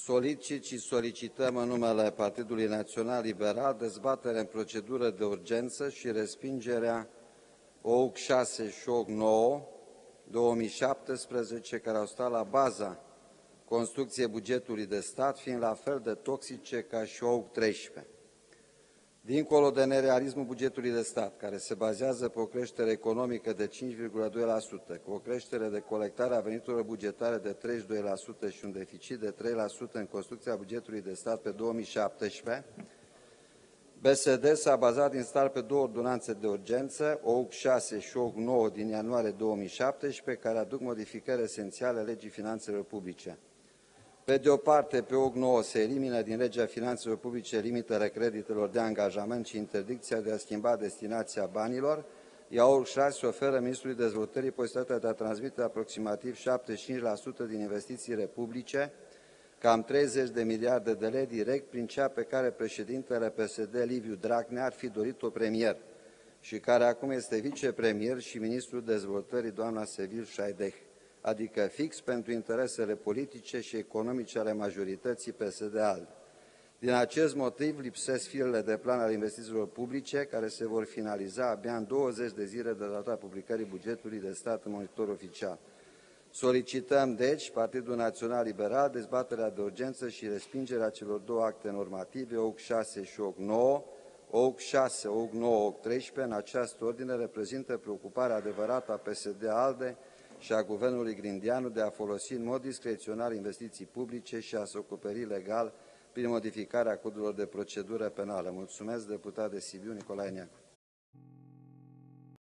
Solicit și solicităm în numele Partidului Național Liberal dezbatere în procedură de urgență și respingerea OUC 6 și OUC 9 2017, care au stat la baza construcției bugetului de stat, fiind la fel de toxice ca și OUC 13. Dincolo de nerealismul bugetului de stat, care se bazează pe o creștere economică de 5,2%, cu o creștere de colectare a veniturilor bugetare de 32% și un deficit de 3% în construcția bugetului de stat pe 2017, BSD s-a bazat din start pe două ordonanțe de urgență, OUC 6 și OUC 9 din ianuarie 2017, care aduc modificări esențiale legii finanțelor publice. Pe de o parte, pe OUC 9 se elimină din legea finanțelor publice limitele creditelor de angajament și interdicția de a schimba destinația banilor, iar OUC 6 oferă Ministrului Dezvoltării posibilitatea de a transmite aproximativ 75% din investițiile publice, cam 30 de miliarde de lei, direct prin cea pe care președintele PSD Liviu Dragnea ar fi dorit-o premier și care acum este vicepremier și ministrul Dezvoltării, doamna Sevil Șaideh, adică fix pentru interesele politice și economice ale majorității PSD-ALDE. Din acest motiv lipsesc firele de plan al investițiilor publice, care se vor finaliza abia în 20 de zile de data publicării bugetului de stat în monitor oficial. Solicităm, deci, Partidul Național Liberal, dezbaterea de urgență și respingerea celor două acte normative, OUC 6 și OUC 9. OUC 6, OUC 9, OUC 13, în această ordine, reprezintă preocuparea adevărată a PSD-ALDE și a Guvernului Grindeanu de a folosi în mod discreționar investiții publice și a se acoperi legal prin modificarea codurilor de procedură penală. Mulțumesc, deputat de Sibiu, Nicolae Neagu.